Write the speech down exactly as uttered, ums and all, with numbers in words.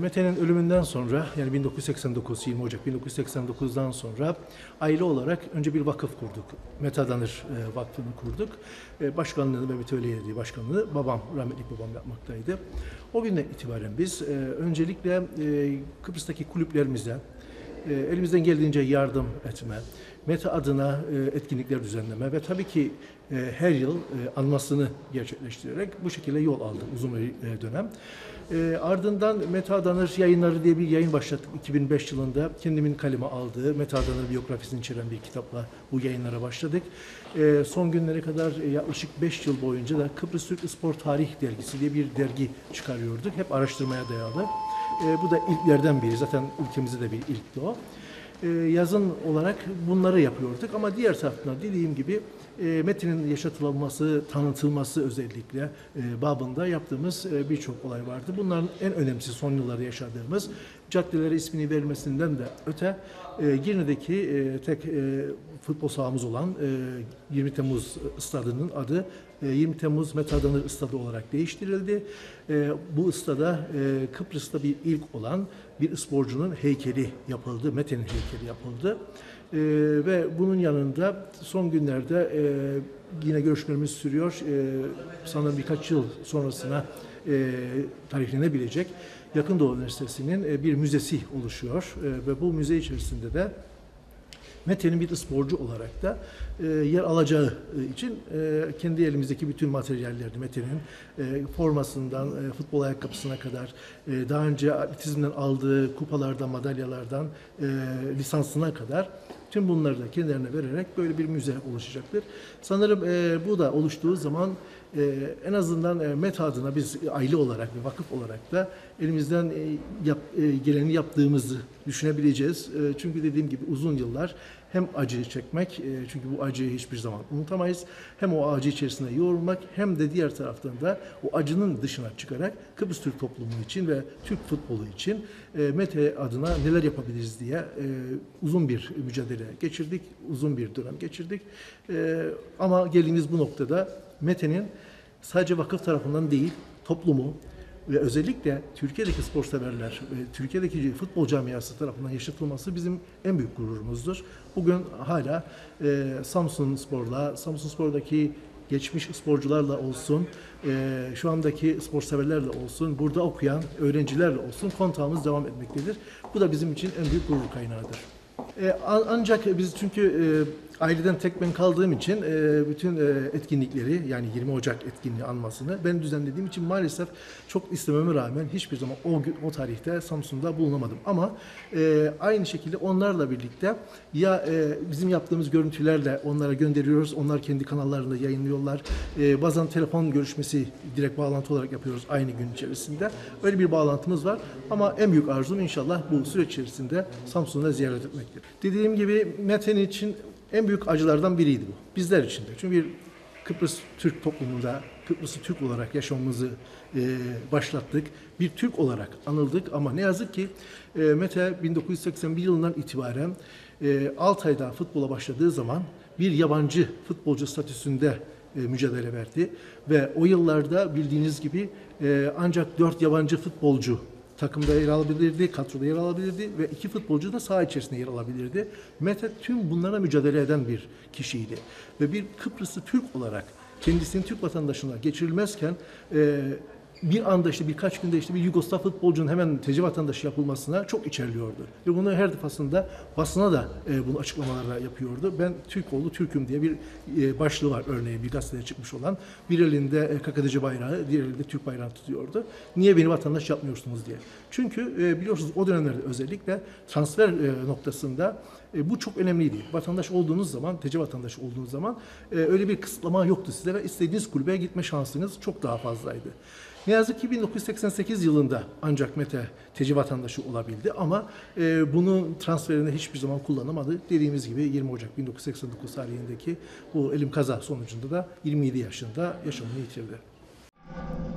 Mete'nin ölümünden sonra, yani bin dokuz yüz seksen dokuz, yirmi Ocak bin dokuz yüz seksen dokuz'dan sonra aile olarak önce bir vakıf kurduk. Mete Adanır e, Vakfı'nı kurduk. E, başkanlığını Mehmet Öyleyedi başkanlığı babam, rahmetli babam yapmaktaydı. O günden itibaren biz e, öncelikle e, Kıbrıs'taki kulüplerimize e, elimizden geldiğince yardım etme, Mete adına e, etkinlikler düzenleme ve tabii ki e, her yıl e, anmasını gerçekleştirerek bu şekilde yol aldı uzun bir e, dönem. E, ardından Mete Adanır Yayınları diye bir yayın başlattık iki bin beş yılında. Kendimin kaleme aldığı Mete Adanır biyografisini içeren bir kitapla bu yayınlara başladık. E, son günlere kadar e, yaklaşık beş yıl boyunca da Kıbrıs Türk Spor Tarih Dergisi diye bir dergi çıkarıyorduk. Hep araştırmaya dayalı. E, bu da ilklerden biri. Zaten ülkemizde de bir ilkti o. Ee, yazın olarak bunları yapıyorduk ama diğer taraftan dediğim gibi e, Metin'in yaşatılması, tanıtılması özellikle e, babında yaptığımız e, birçok olay vardı. Bunların en önemlisi son yıllarda yaşadığımız caddelere ismini verilmesinden de öte e, Girne'deki e, tek e, futbol sahamız olan e, yirmi Temmuz stadının adı e, yirmi Temmuz Mete Adanır Stadı olarak değiştirildi. E, bu stada e, Kıbrıs'ta bir ilk olan bir sporcunun heykeli yapıldı, Mete'nin heykeli yapıldı. E, ve bunun yanında son günlerde e, yine görüşmelerimiz sürüyor. E, sanırım birkaç yıl sonrasına e, tarihlenebilecek Yakın Doğu Üniversitesi'nin e, bir müzesi oluşuyor. E, ve bu müze içerisinde de Mete'nin bir sporcu olarak da e, yer alacağı için e, kendi elimizdeki bütün materyallerini Mete'nin e, formasından e, futbol ayakkabısına kadar e, daha önce atletizmden aldığı kupalardan, madalyalardan e, lisansına kadar tüm bunları da kendilerine vererek böyle bir müze oluşacaktır. Sanırım e, bu da oluştuğu zaman e, en azından e, Mete adına biz aile olarak ve vakıf olarak da elimizden e, yap, e, geleni yaptığımızı düşünebileceğiz. E, çünkü dediğim gibi uzun yıllar hem acıyı çekmek, e, çünkü bu acıyı hiçbir zaman unutamayız, hem o acı içerisinde yoğrulmak hem de diğer taraftan da o acının dışına çıkarak Kıbrıs Türk toplumu için ve Türk futbolu için e, Mete adına neler yapabiliriz diye e, uzun bir mücadele geçirdik, uzun bir dönem geçirdik. E, ama geldiğimiz bu noktada Mete'nin sadece vakıf tarafından değil, toplumu ve özellikle Türkiye'deki spor severler ve Türkiye'deki futbol camiası tarafından yaşatılması bizim en büyük gururumuzdur. Bugün hala e, Samsun Spor'la, Samsun Spor'daki geçmiş sporcularla olsun, e, şu andaki spor severlerle olsun, burada okuyan öğrencilerle olsun kontağımız devam etmektedir. Bu da bizim için en büyük gurur kaynağıdır. E, ancak biz çünkü e, aileden tek ben kaldığım için e, bütün e, etkinlikleri yani yirmi Ocak etkinliği anmasını ben düzenlediğim için maalesef çok istememe rağmen hiçbir zaman o gün o tarihte Samsun'da bulunamadım. Ama e, aynı şekilde onlarla birlikte ya e, bizim yaptığımız görüntülerle onlara gönderiyoruz. Onlar kendi kanallarında yayınlıyorlar. E, bazen telefon görüşmesi direkt bağlantı olarak yapıyoruz aynı gün içerisinde. Öyle bir bağlantımız var. Ama en büyük arzum inşallah bu süreç içerisinde Samsun'da ziyaret etmektir. Dediğim gibi Mete'nin için en büyük acılardan biriydi bu. Bizler için de. Çünkü bir Kıbrıs Türk toplumunda Kıbrıs'ı Türk olarak yaşamamızı e, başlattık. Bir Türk olarak anıldık ama ne yazık ki e, Mete bin dokuz yüz seksen bir yılından itibaren e, Altay'da futbola başladığı zaman bir yabancı futbolcu statüsünde e, mücadele verdi. Ve o yıllarda bildiğiniz gibi e, ancak dört yabancı futbolcu takımda yer alabilirdi, kadroda yer alabilirdi ve iki futbolcu da saha içerisinde yer alabilirdi. Mete tüm bunlara mücadele eden bir kişiydi. Ve bir Kıbrıslı Türk olarak kendisinin Türk vatandaşına geçirilmezken e, bir anda işte birkaç günde işte bir Yugoslav futbolcunun hemen T C vatandaşı yapılmasına çok içerliyordu. Ve bunu her defasında basına da e, bunu açıklamalarla yapıyordu. Ben Türk oğlu Türk'üm diye bir e, başlığı var örneğin bir gazeteye çıkmış olan. Bir elinde e, K K D C bayrağı, diğer elinde Türk bayrağını tutuyordu. Niye beni vatandaş yapmıyorsunuz diye. Çünkü e, biliyorsunuz o dönemlerde özellikle transfer e, noktasında e, bu çok önemliydi. Vatandaş olduğunuz zaman, T C vatandaşı olduğunuz zaman e, öyle bir kısıtlama yoktu size ve istediğiniz kulübe gitme şansınız çok daha fazlaydı. Ne yazık ki bin dokuz yüz seksen sekiz yılında ancak Mete T C vatandaşı olabildi ama e, bunun transferinde hiçbir zaman kullanamadı. Dediğimiz gibi yirmi Ocak bin dokuz yüz seksen dokuz tarihindeki bu elim kaza sonucunda da yirmi yedi yaşında yaşamını yitirdi.